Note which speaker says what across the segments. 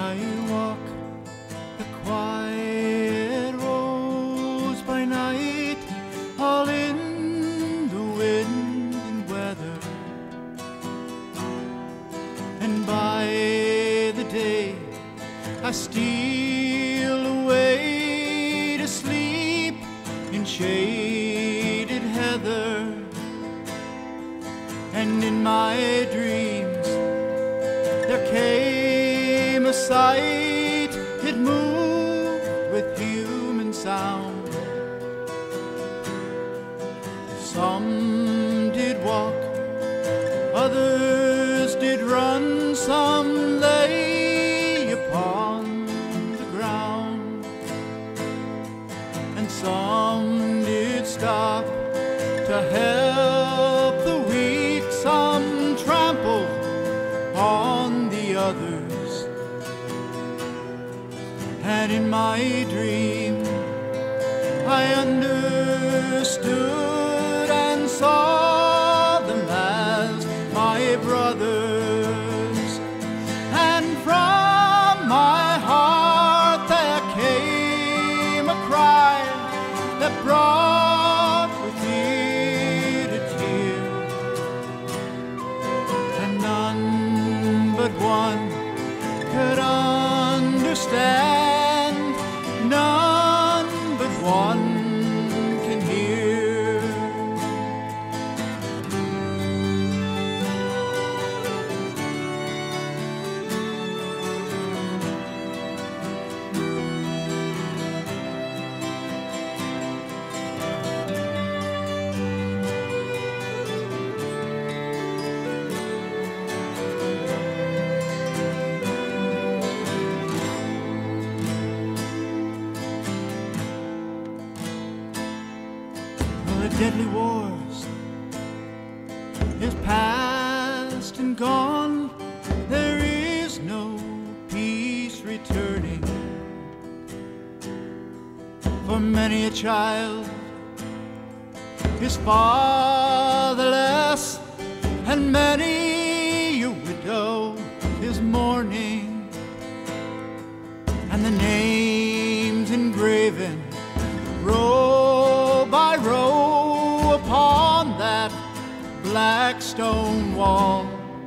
Speaker 1: I walk the quiet roads by night, all in the wind and weather, and by the day I steal away to sleep in shaded heather. And in my dreams there came a sight, it moved with human sound. Some did walk, others did run, some lay upon the ground, and some did stop to help the weak, some trampled on the others. And in my dream I understood and saw them as my brothers, and from my heart there came a cry that brought with it a tear, and none but one could understand, none but one can hear. The deadly wars is past and gone, there is no peace returning. For many a child is fatherless, and many a widow is mourning, and the names engraven row by row upon that black stone wall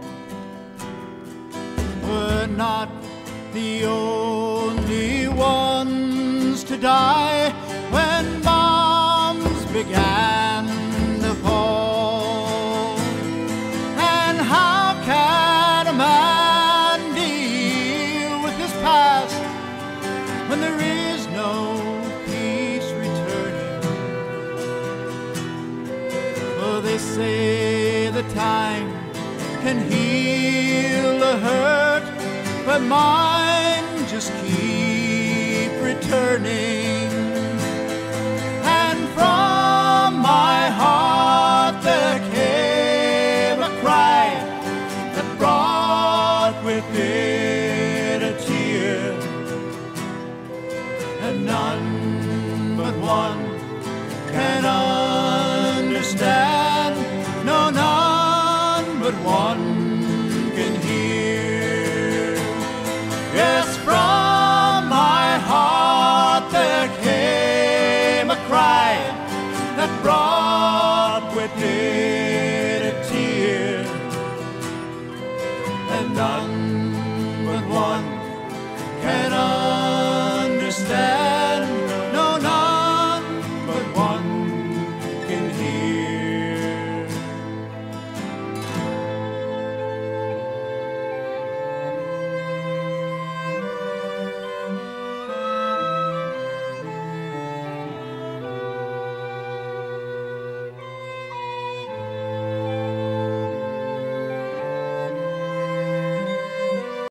Speaker 1: were not the only ones to die when bombs began to fall. And how can a man deal with his past when there is no peace returning? Oh, they say the time can heal a hurt, but mine just keep returning. And from my heart there came a cry that brought with it a tear, and none but one can understand, no, none but one can hear. Yes, from my heart there came a cry that brought with it a tear, and none